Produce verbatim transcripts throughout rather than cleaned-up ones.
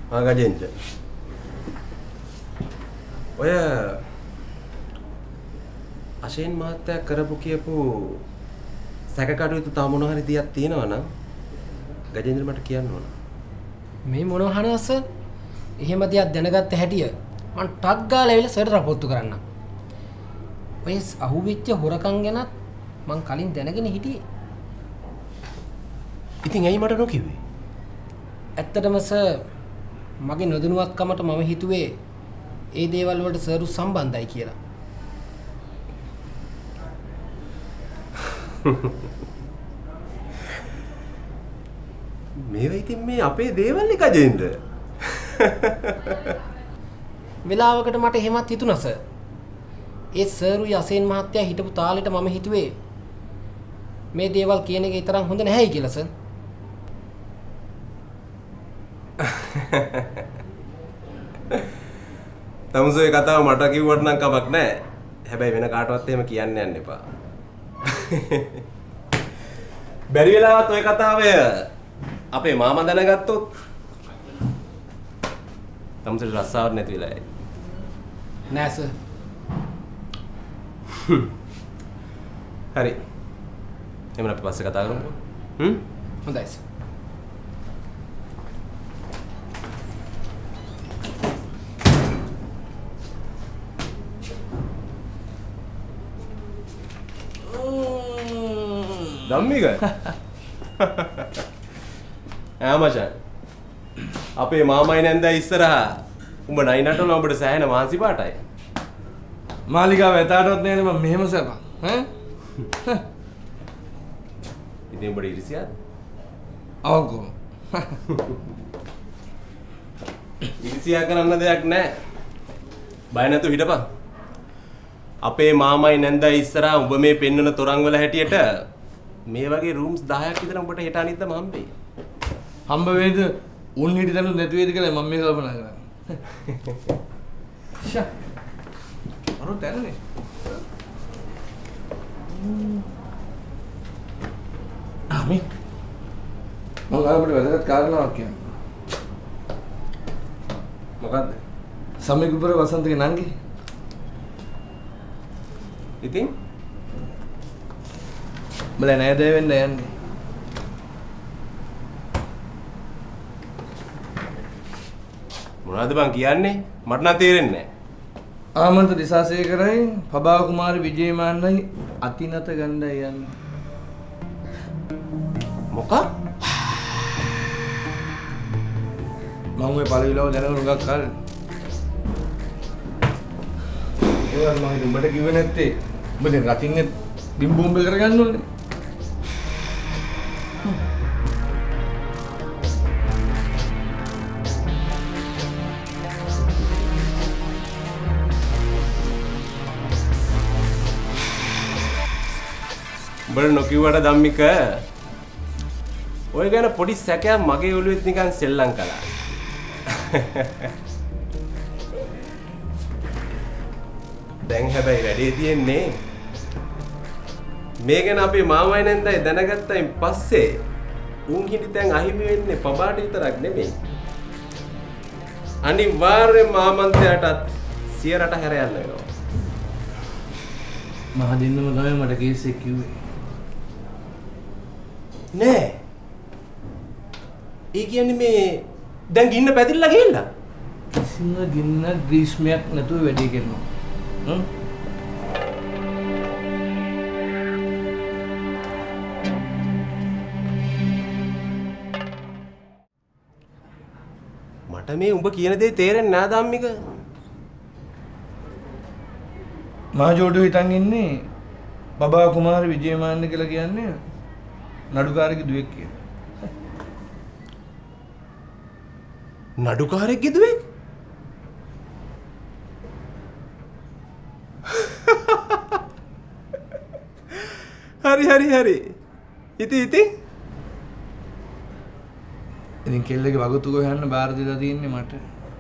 ආ ගජේන්ද්‍ර. ඔය අශේන් මහත්තයා කරපු කියපු සැකකටයුතු තා මොනවා හරි දියක් තියෙනවා නම් ගජේන්ද්‍ර මට කියන්න ඕන. මේ මොනවා හනවද සර්? එහෙම දියක් දැනගත්ත හැටිය මං ටක් ගාලා ඇවිල්ලා සර්ට රපෝට්ටු කරන්න. ඔය අහුවෙච්ච හොරකම් ගැනත් මං කලින් දැනගෙන හිටියේ. ඉතින් ඇයි මට නොකිව්වේ? ඇත්තටම සර් මගේ නොදැනුවත්කමට මම හිතුවේ ඒ දේවල් වලට සර්ු සම්බන්ධයි කියලා. මේවා ඉතින් මේ අපේ දේවල් නේ ගජේන්ද්‍ර. වෙලාවකට මට එහෙමත් හිතුණා සර්. ඒ සර්ුයි අසේන් මහත්තයා හිටපු තාලෙට මම හිතුවේ මේ දේවල් කියන එක තරම් හොඳ නැහැයි කියලා සර්. තමුසේ කතාව මට කිව්වට නම් කමක් නැහැ. හැබැයි වෙන කාටවත් එහෙම කියන්න යන්න එපා. බැරි වෙලාවත් ඔය කතාව අපේ මාමා දැනගත්තොත් තමුසේ රස්සාවක් නැති වෙලා යයි. නෑ සර්. හරි. එහෙනම් අපි පස්සේ කතා කරමු. හ්ම්? හොඳයි සර්. ධම්මික ආමචන් අපේ මාමයි නැන්දා ඉස්සරහා උඹ නයි නටන උඹට සෑහෙන මාන්සි පාටයි මාලිගාව එතාටවත් නෑනේ මම මෙහෙම සපා ඈ ඉතින් උඹට ඉරිසියාද අවකෝ ඉරිසියා කරන්න දෙයක් නෑ බය නැතුව හිටපන් අපේ මාමයි නැන්දා ඉස්සරහා උඹ මේ පෙන්වන තරංග වල හැටියට මේ වගේ රූම්ස් දහයක් විතර උඹට හෙට අනිද්දාම හම්බෙයි. හම්බ වෙයිද? උන් හිටි තැනු නැති වෙයිද කියලා මම මේ කල්පනා කරන්නේ. ෂා. අර තැනනේ. ආමි. මම අපිට වැදගත් කාරණාවක් කියන්න. මොකද්ද? සමීකුපර වසන්තගේ නංගි. ඉතින් බල නෑද වෙන්න යන්නේ. මොනවද බං කියන්නේ? මට නම් තේරෙන්නේ නෑ. ආමන්ත දිසාසේකරයි පබා කුමාරි විජේමාන්නයි අතිනත ගණ්ඩයි යන්නේ. මොකක්? මම ඔය පළවිලව දැනගෙන උගක් කාල. ඒවත් මම හිතුව උඹට කිව්වේ නැත්තේ. උඹ දැන් රතින්නේ බිම් බෝම්බ කරගන්න ඕනේ. උඹට නොකියුවට ධම්මික ඔය ගැන පොඩි සැකයක් මගේ ඔළුවෙත් නිකන් සෙල්ලම් කළා. දැන් හැබැයි වැඩේ තියෙන්නේ මේ ගැන අපේ මාමයි නැන්දයි දැනගත්තයින් පස්සේ උන් හිටිතෙන් අහිමි වෙන්නේ පබාට විතරක් නෙමෙයි. අනිවාර්යයෙන්ම ආමන්ත්‍රයටත් සිය රට හැර යන්න වෙනවා. මහ දෙන්නම තමයි මට කේස් එක කිව්වේ. නෑ. ඒ කියන්නේ මේ දැන් ගින්න පැතිරලා ගිහිල්ලා. කිසිම ගින්න ග්‍රීස්මයක් නැතුව වැඩේ කරනවා. හ්ම්. මට මේ උඹ කියන දේ තේරෙන්නේ නෑ ධම්මික. මා ජෝඩු හිතන් ඉන්නේ බබා කුමාර විජේමාන්න කියලා කියන්නේ නඩුකාරගේ දුවෙක් කියලා. නඩුකාරයෙක්ගේ දුවෙක්? හරි හරි හරි. ඉතින් ඉතින් ඉතින් කෙල්ලගේ වගතුක හොයන්න බාර දීලා තින්නේ මට.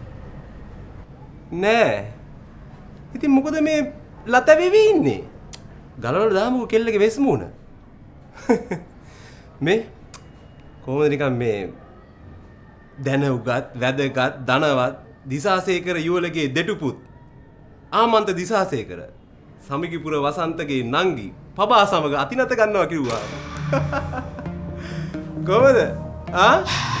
නෑ. ඉතින් මොකද මේ ලත වෙවි ඉන්නේ? ගලවලා දාමුකෝ කෙල්ලගේ වෙස් මූණ. මේ කොහොමද නිකන් මේ දැනුගත් වැදගත් ධනවත් දිසාසේකර යුවලගේ දෙටුපුත් ආමන්ත දිසාසේකර සමිගිපුර වසන්තගේ නංගි පබා සමග අතිනත ගන්නවා කිව්වා. කොහමද? ආ?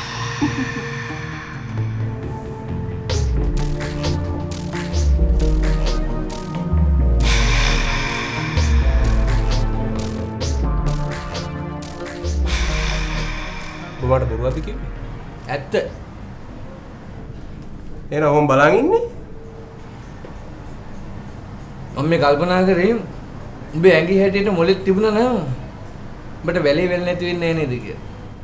ඔබට බොරුවද කිව්වේ? ඇත්ත. එහෙනම් ඔහොම බලන් ඉන්නේ? මම මේ කල්පනා කරේ උඹේ ඇඟි හැටියට මොලෙක් තිබුණා නේද? උඹට වැලේ වෙල නැති වෙන්නේ නෑ නේද කියලා.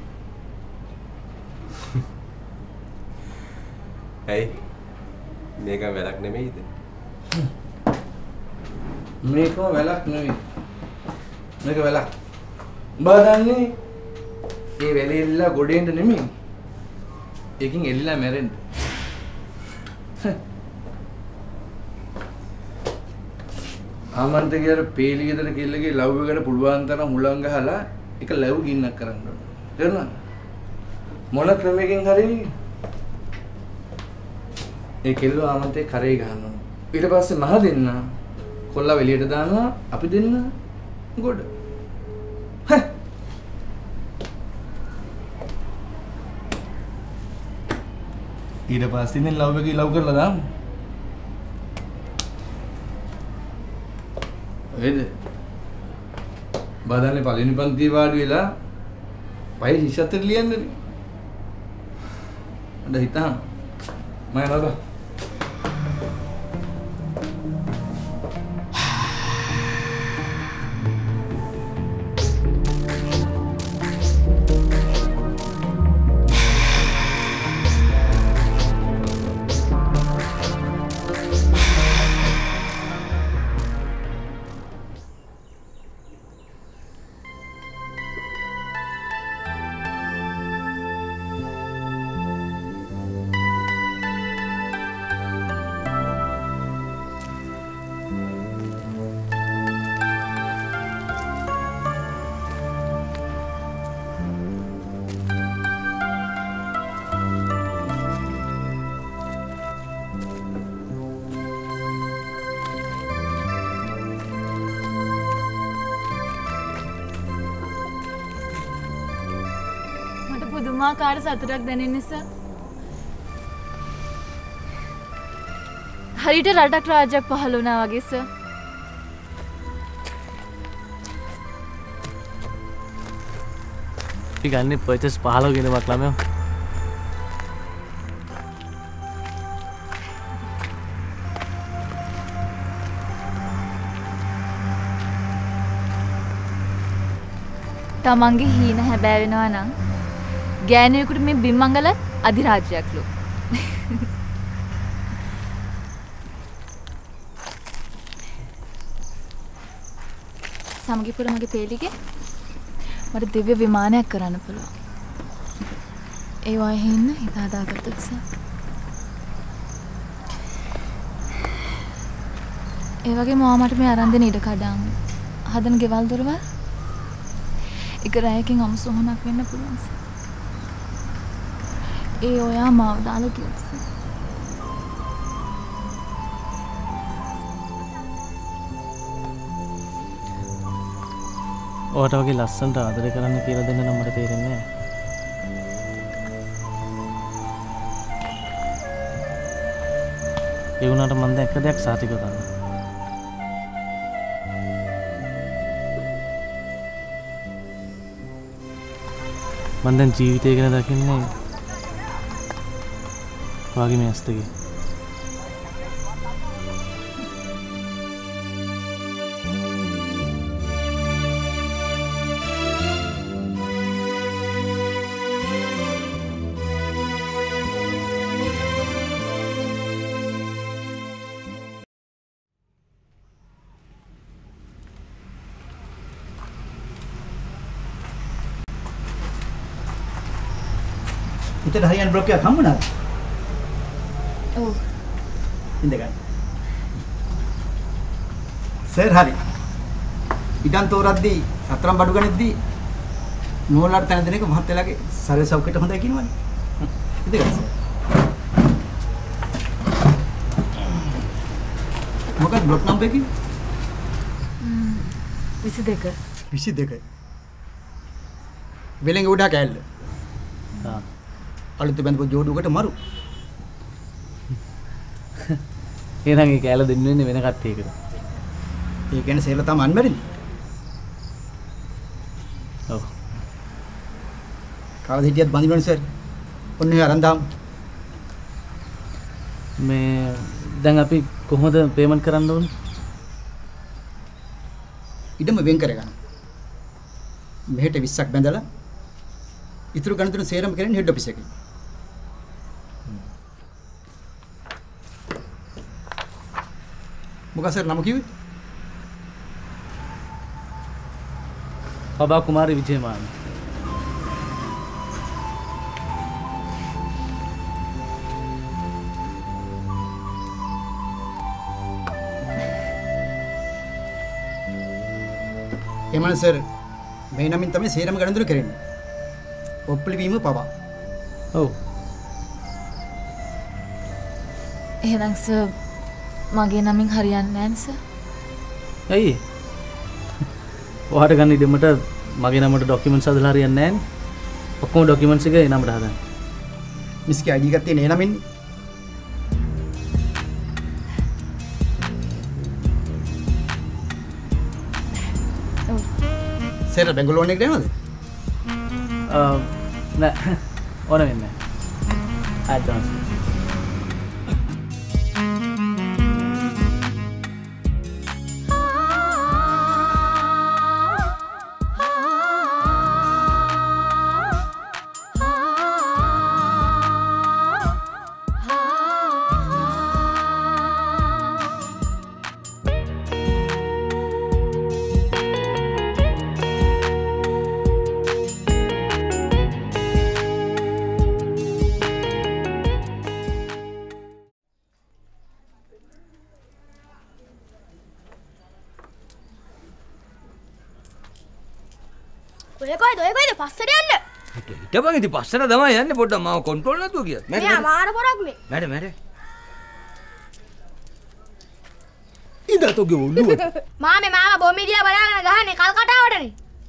ඇයි? මේක වැලක් නෙමෙයිද? මේක වැලක් නෙවෙයි. මේක වැලක්. උඹ දන්නේ ඒ වැලේ එල්ලලා ගොඩේන්න නෙමෙයි. ඒකින් එල්ලලා මැරෙන්න. ආමන්ත කියලා පේලි ගෙදර කෙල්ලගේ ලව් එකට පුළුවන් තරම් හුලං ගහලා එක ලව් ගින්නක් කරන්න ඕන. තේරුණාද? මොන ක්‍රමයකින් හරි ඒ කෙල්ල ආමන්තේ කරේ ගහන්න ඕන. ඊට පස්සේ මහ දෙන්න කොල්ලා එළියට දානවා අපි දෙන්න ගොඩ. ඊට පස්සේ ඉතින් ලව් එකේ ලව් කරලා දාමු. එද බාදන්නේ පළවෙනි පන්තියේ වාඩි වෙලා පය හිසතර ලියන්නේ. අද හිතා මම නේද? පුදුමාකාර සතුටක් දැනෙන නිසා හරියට රටක් රාජ්‍යයක් පහළ වුණා වගේ සර්. අපි ගන්නේ පර්චේස් පහළව ගෙනවක් ළමයෝ. තමන්ගේ හීන හැබෑ වෙනවා නම් ගෑනියෙකුට මේ බිම්මංගල අධිරාජ්‍යයක්ලු. සමගිපුර මගේ පේලිගේ මට දිව්‍ය විමානයක් කරන්න පුළුවන්. ඒ වගේ ඉන්න හිත හදාගත්තොත් සර්. ඒ වගේම ඔයා මට මේ අරන් දෙන ඉඩ කඩම් හදන ගෙවල් දොරවල් එක රැයකින් අමුසොහනක් වෙන්න පුළුවන් සර්. ඒ ඔයා මාව දාලා කිව්වා සර්. ඔයාට වගේ ලස්සනට ආදරය කරන්න කියලා දෙන්න නම් මට තේරෙන්නේ නැහැ. ඒ වුණාට මම දැන් එක දෙයක් සාතික කරනවා. මම දැන් ජීවිතය ගැන දකින්නේ වාගේ මේ ඇස්තගේ. ඉතින් හරියන් බ්ලොක් එකක් හම්බුණාද? ඔව්. ඉඳගන්න. සර් හරි. ඉඩම් තෝරද්දී සතරම් බඩු ගණිතදී නෝලට තැන දෙන එක මහත් වෙලාගේ සර්ව සෞඛ්‍යයට හොඳයි කියනවනේ. ඉතින් මොකක්ද බ්ලොක් නම්බර් එකේ? විසි දෙක. විසි දෙකයි. වෙලෙන් උඩ කෑල්ල. ආ. අලුත් බඳපු ජෝඩුවකට මරු. එහෙනම් ඒ කෑල්ල දෙන්න වෙන්නේ වෙන කට්ටියකට. ඒ කියන්නේ සේල තම අන්මැරිද? ඔව්. කවද හිටියත් බඳිනවනේ සර්. ඔන්න ඔය අරන් දාමු. මේ දැන් අපි කොහොමද පේමන්ට් කරන්න ඕනේ? ඉඩම වෙන් කරගන්න. මෙහෙට විස්සක් බැඳලා ඉතුරු ගණතුන සේරම කරන්නේ හෙඩ් ඔෆිස් එකේ. මොකද සර් නම කිව්වේ? පබා කුමාරි විජේමාන. එමණ සර් මේ නමින් තමයි සේරම ගණතුන කරන්නේ. ඔප්පුලි වීම පවා. ඔව්. එහෙනම් සර් මගේ නමින් හරියන්නේ නැහැ සර්. ඇයි? ඔයාට ගන්න ඉඩමට මගේ නමට ડોකියුමන්ට්ස් හදලා හරියන්නේ නැහැ නේ. ඔක්කොම ડોකියුමන්ට්ස් එක ඒ නමට හදන්න. මිස්ගේ අයිඩි එකක් තියෙන ඒ නමින්. ඔව්. සර් බැංගලෝර එකට යනවද? අ නෑ ඕන වෙන්නේ නැහැ. ඇඩ්වාන්ස්. ඔය කොයිද ඔය කොයිද පස්සට යන්න. හිටපන් ඉතින් පස්සට තමයි යන්නේ පොඩ්ඩක් මාව කන්ට්‍රෝල් නැතුව කියත්. මේ අමාර පොරක් මේ. මැඩ මැඩ. ඉදතෝගේ ඔළුව. මාමේ මාව බොම්මිදියා බලාගෙන ගහන්නේ කල්කටාවටනේ.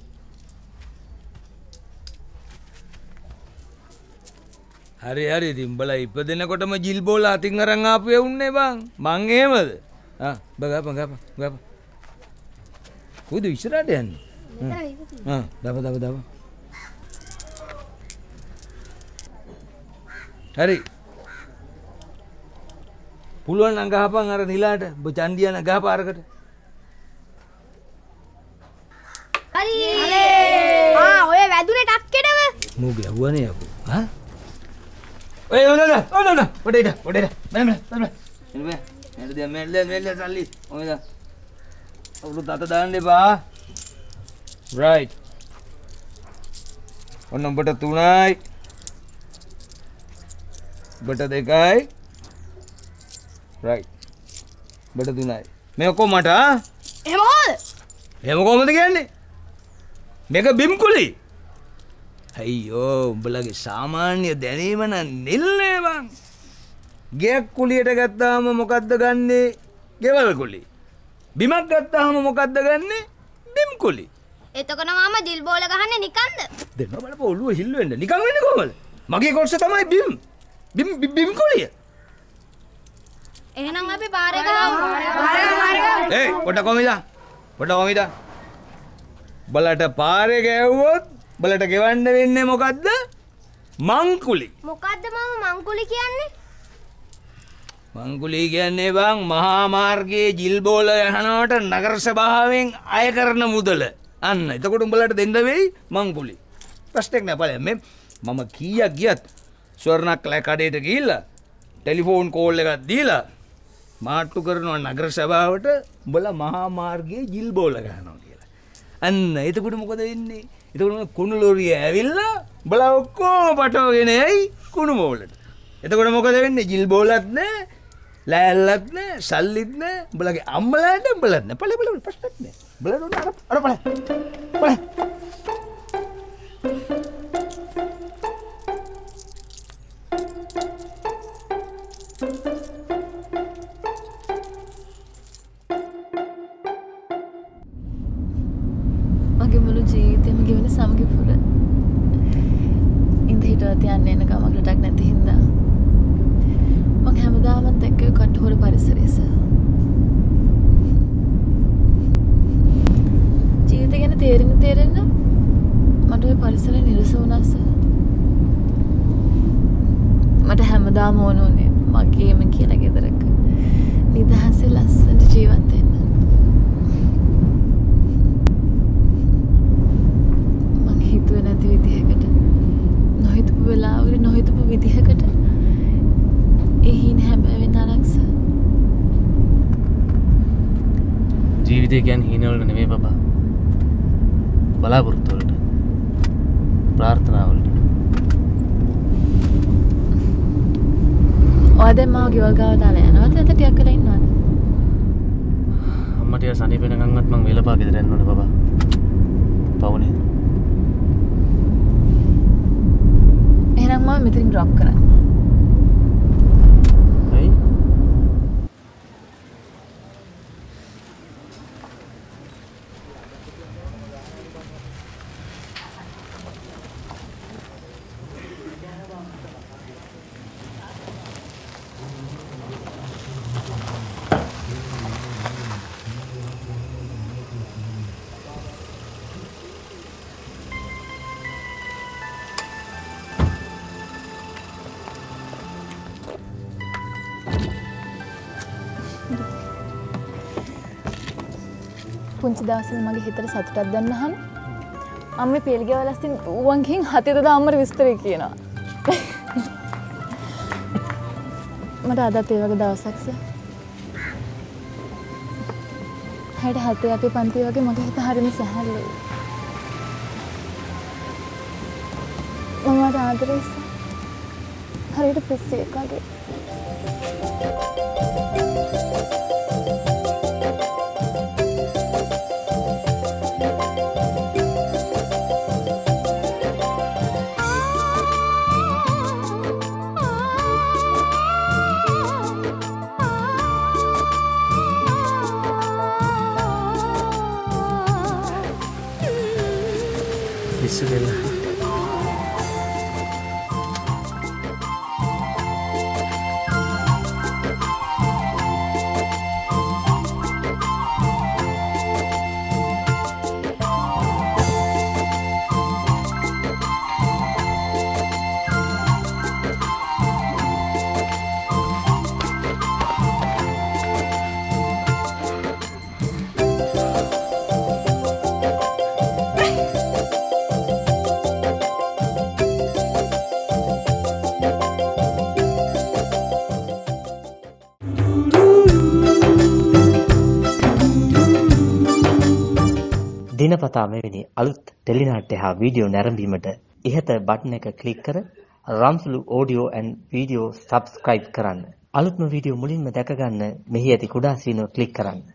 හරි හරි ඉතින් උඹලා ඉපදෙනකොටම ජිල් බෝල අතින් අරන් ආපු එවුන්නේ බං. මං එහෙමද? ආ බගපන් ගපන් ගපන්. කොයිද ඉස්සරහට යන්නේ? ආ දව දව දව. හරි. පුළුවන් නම් ගහපන් අර නිලාට. ඔබ චන්දියන ගහපාරකට. හරි. ආ ඔය වැදුනේ ටක්කෙටම. මූගේ යවුවනේ යකෝ. හා? ඔය ඔන්න ඔන්න ඔන්න ඔන්න. පොඩ ඉඩ පොඩ ඉඩ. මෙන්න මෙන්න මෙන්න. එන්න මෙන්න. මෙන්න දෙන්න මෙන්න මෙන්න සල්ලි. ඔයද. අවුරුදු අත දාන්න එපා. right. ඔන්න උඹට තුනයි. උඹට දෙකයි. right. උඹට තුනයි. මේ ඔක්කොම මට ආ? එහෙම කොහොමද? එහෙම කොහොමද කියන්නේ? මේක බිම්කුලි. අයියෝ උඹලගේ සාමාන්‍ය දැනීම නම් නිල්නේ බං. ගෙයක් කුලියට ගත්තාම මොකද්ද ගන්නෙ? ගෙවල් කුලි. බිමක් ගත්තාම මොකද්ද ගන්නෙ? බිම් කුලි. එතකොට මාම දිල් බෝල ගහන්නේ නිකන්ද? දෙන්න බලපන් ඔළුව හිල් වෙන්න. නිකන් වෙන්නේ කොහමද? මගේ කොටස තමයි බිම්. බිම් බිම් කුලිය. එහෙනම් අපි පාරේ ගහමු. පාරේ ගහමු. ඒ පොඩ කොමිදා. පොඩ කොමිදා. බලට පාරේ ගෑවුවොත් බලට ගෙවන්න වෙන්නේ මොකද්ද? මංකුලි. මොකද්ද මාම මංකුලි කියන්නේ? මංකුලි කියන්නේ බං මහා මාර්ගයේ ජිල් බෝල යහනවට නගර සභාවෙන් අය කරන මුදල. අන්න එතකොට උඹලට දෙන්න වෙයි මංකුලි. ප්‍රශ්නයක් නෑ බලන්න මේ මම කීයක් ගියත් ස්වර්ණක් කඩේට ගිහිල්ලා ටෙලිෆෝන් කෝල් එකක් දීලා මාට්ටු කරනවා නගර සභාවට උඹලා මහා මාර්ගයේ ජිල් බෝල ගහනවා කියලා. අන්න එතකොට මොකද වෙන්නේ? එතකොට කුණු ලෝරිය ඇවිල්ලා උඹලා ඔක්කොම පටවගෙන එයි කුණු බෝලට. එතකොට මොකද වෙන්නේ? ජිල් බෝලත් නෑ, ලෑල්ලත් නෑ, සල්ලිත් නෑ, උඹලගේ අම්මලාට උඹලත් නෑ. පළ පළ ප්‍රශ්නයක් නෑ. උඹලා උඩ අර අර පළ. පළ. මගේ මුළු ජීවිතේම ගෙවෙන සමගි පුර. ඉඳ හිටවත් යන්න එන ගමක් රටක් නැති හින්දා මං හැමදාමත් එක්ක කටහොර පරිසරයස. ජීවිතය ගැන තේරෙන්න තේරෙන්න මට ওই පරිසරය නිරස වුණා සර්. මට හැමදාම ඕන උනේ මගේම කියලා ගෙදරක නිදහසේ ලස්සනට ජීවත් වෙන්න. මං හිතුවේ නැති විදිහකට නොහිතපු වෙලාවකට නොහිතපු විදිහකට ඒ හින හැබැවෙන්න අරක්ස. ජීවිතය කියන්නේ හීන වලට නෙමෙයි බබා. බලාපොරොත්තු වලට. ප්‍රාර්ථනා වලට. ඔය දැන් මාව ගෙවල් ගාව දාලා යනවද නැත්නම් ටිකක් වෙලා ඉන්නවද? අම්මට යා සනීප වෙනකන්වත් මං වෙලපා ගෙදර යන්න ඕනේ බබා. පවුනේ. එහෙනම් මම මෙතනින් ඩ්‍රොප් කරන්න. හයි. පුංචි දවසල මගේ හිතට සතුටක් දැන්නහම අම්මේ පෙළගවල අස්තින් ඌවන්ගෙන් හතේ දා අම්මට විස්තරය කියනවා. මට අදත් ඒ වගේ දවසක් සර්. හැට හතේ අපේ පන්ති වගේ මගේ හිත හරිම සැහැල්ලුයි. මම මට ආදරේ සර්. හරියට පිස්සෙක් වගේ. පිස්සු දෙලා. දිනපතා මෙවැනි අලුත් ටෙලිනාට්‍ය හා වීඩියෝ නැරඹීමට ඉහත බටන් එක ක්ලික් කර රම්සුලු ඔඩියෝ ඇන්ඩ් වීඩියෝ සබ්ස්ක්‍රයිබ් කරන්න. අලුත්ම වීඩියෝ මුලින්ම දැක ගන්න මෙහි ඇති කුඩා සීනුව ක්ලික් කරන්න.